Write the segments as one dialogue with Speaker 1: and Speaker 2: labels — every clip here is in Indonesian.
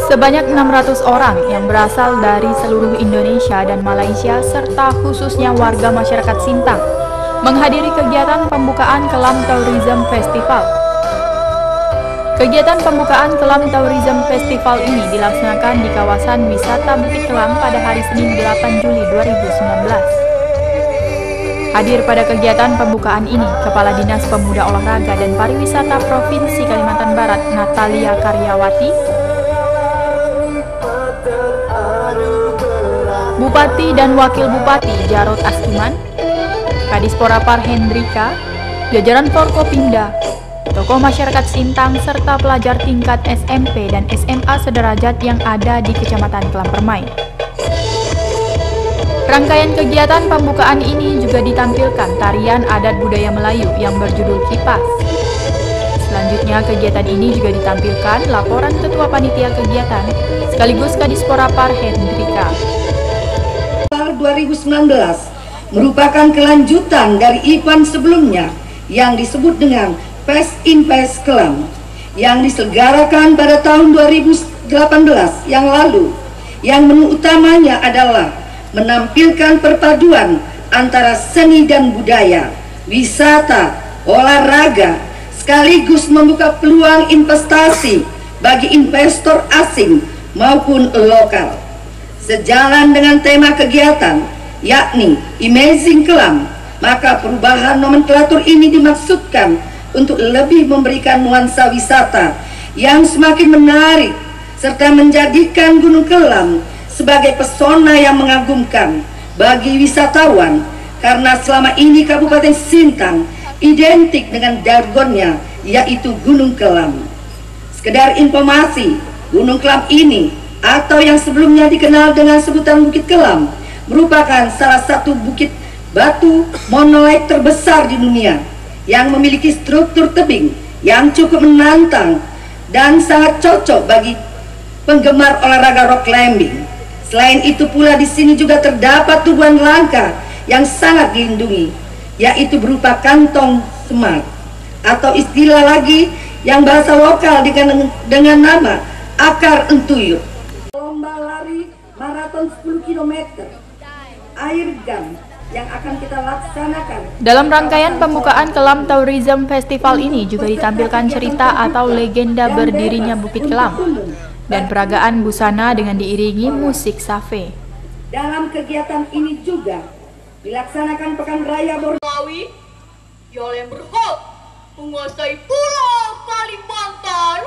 Speaker 1: Sebanyak 600 orang yang berasal dari seluruh Indonesia dan Malaysia serta khususnya warga masyarakat Sintang menghadiri kegiatan pembukaan Kelam Tourism Festival. Kegiatan pembukaan Kelam Tourism Festival ini dilaksanakan di kawasan wisata Bukit Kelam pada hari Senin 8 Juli 2019. Hadir pada kegiatan pembukaan ini, Kepala Dinas Pemuda Olahraga dan Pariwisata Provinsi Kalimantan Barat, Natalia Karyawati, Bupati dan Wakil Bupati Jarod Askiman, Kadispora Par Hendrika, jajaran Forkopimda, tokoh masyarakat Sintang, serta pelajar tingkat SMP dan SMA sederajat yang ada di Kecamatan Kelam Permai. Rangkaian kegiatan pembukaan ini juga ditampilkan tarian adat budaya Melayu yang berjudul Kipas. Selanjutnya, kegiatan ini juga ditampilkan laporan Ketua Panitia Kegiatan sekaligus Kadispora Par Hendrika.
Speaker 2: 2019 merupakan kelanjutan dari event sebelumnya yang disebut dengan Fest in Fest Kelam yang diselenggarakan pada tahun 2018 yang lalu, yang menu utamanya adalah menampilkan perpaduan antara seni dan budaya, wisata, olahraga, sekaligus membuka peluang investasi bagi investor asing maupun lokal. Sejalan dengan tema kegiatan, yakni Amazing Kelam, maka perubahan nomenklatur ini dimaksudkan untuk lebih memberikan nuansa wisata yang semakin menarik, serta menjadikan Gunung Kelam sebagai pesona yang mengagumkan bagi wisatawan, karena selama ini Kabupaten Sintang identik dengan jargonnya, yaitu Gunung Kelam. Sekedar informasi, Gunung Kelam ini atau yang sebelumnya dikenal dengan sebutan Bukit Kelam merupakan salah satu bukit batu monolit terbesar di dunia yang memiliki struktur tebing yang cukup menantang dan sangat cocok bagi penggemar olahraga rock climbing. Selain itu pula di sini juga terdapat tumbuhan langka yang sangat dilindungi, yaitu berupa kantong semar, atau istilah lagi yang bahasa lokal dengan nama akar entuyut. Lomba lari maraton 10 km air gun yang akan kita laksanakan.
Speaker 1: Dalam rangkaian pembukaan Kelam Tourism Festival ini juga ditampilkan cerita atau legenda berdirinya Bukit Kelam dan peragaan busana dengan diiringi musik save.
Speaker 2: Dalam kegiatan ini juga dilaksanakan Pekan Raya
Speaker 3: Melawi yang berhak menguasai Pulau Kalimantan.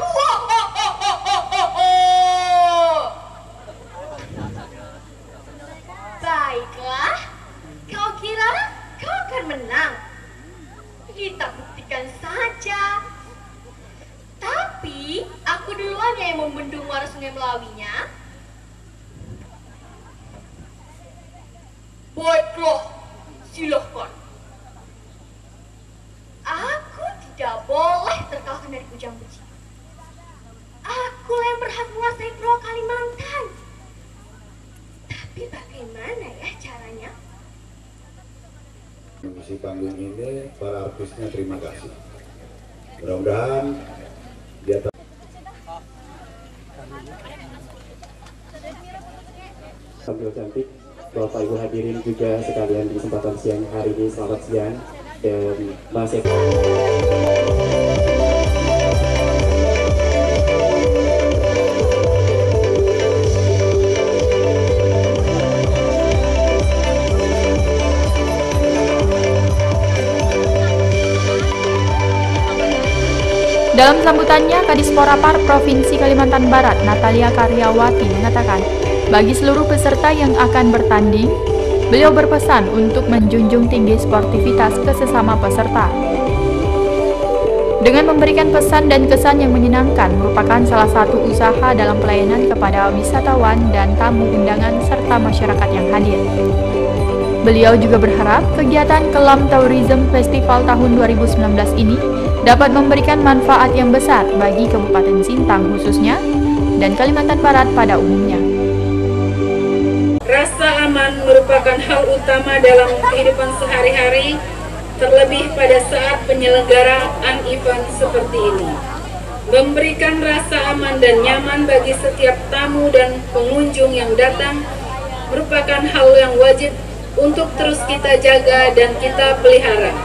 Speaker 3: Baiklah, kau kira kau akan menang? Kita buktikan saja. Tapi aku duluan yang membendung muara Sungai Melawinya. Baiklah, silahkan. Aku tidak boleh terkalahkan dari bujang besi. Aku yang berhak menguasai Pulau Kalimantan. Tapi bagaimana ya caranya?
Speaker 4: Mengisi panggung ini, para artisnya terima kasih. Mudah-mudahan dia
Speaker 5: tampil cantik. Bapak Ibu hadirin juga sekalian di kesempatan siang hari ini, selamat siang. Dan Mas Eko.
Speaker 1: Dalam sambutannya, Kadispora Par Provinsi Kalimantan Barat, Natalia Karyawati, mengatakan, bagi seluruh peserta yang akan bertanding, beliau berpesan untuk menjunjung tinggi sportivitas ke sesama peserta. Dengan memberikan pesan dan kesan yang menyenangkan merupakan salah satu usaha dalam pelayanan kepada wisatawan dan tamu undangan serta masyarakat yang hadir. Beliau juga berharap kegiatan Kelam Tourism Festival tahun 2019 ini dapat memberikan manfaat yang besar bagi Kabupaten Sintang khususnya dan Kalimantan Barat pada umumnya.
Speaker 6: Rasa aman merupakan hal utama dalam kehidupan sehari-hari, terlebih pada saat penyelenggaraan event seperti ini. memberikan rasa aman dan nyaman bagi setiap tamu dan pengunjung yang datang merupakan hal yang wajib untuk terus kita jaga dan kita pelihara.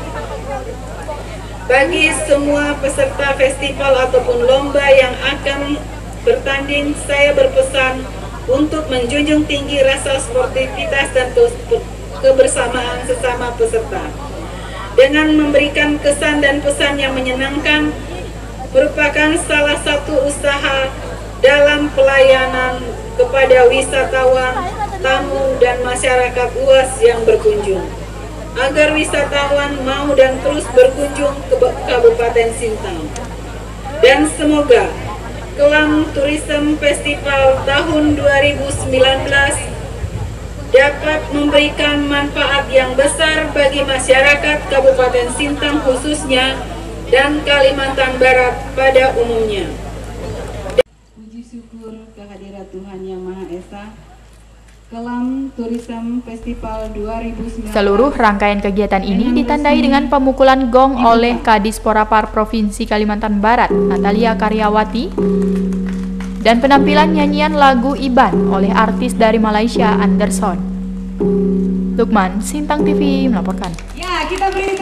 Speaker 6: Bagi semua peserta festival ataupun lomba yang akan bertanding, saya berpesan untuk menjunjung tinggi rasa sportivitas dan kebersamaan sesama peserta. Dengan memberikan kesan dan pesan yang menyenangkan, merupakan salah satu usaha dalam pelayanan kepada wisatawan, tamu, dan masyarakat luas yang berkunjung, agar wisatawan mau dan terus berkunjung ke Kabupaten Sintang. Dan semoga Kelam Tourism Festival tahun 2019 dapat memberikan manfaat yang besar bagi masyarakat Kabupaten Sintang khususnya dan Kalimantan Barat pada umumnya.
Speaker 7: Puji syukur kehadirat Tuhan Yang Maha Esa. Kelam Tourism Festival 2019.
Speaker 1: Seluruh rangkaian kegiatan ini ditandai dengan pemukulan gong oleh Kadis Porapar Provinsi Kalimantan Barat, Natalia Karyawati, dan penampilan nyanyian lagu Iban oleh artis dari Malaysia, Anderson. Lukman, Sintang TV melaporkan.
Speaker 7: Ya, kita beri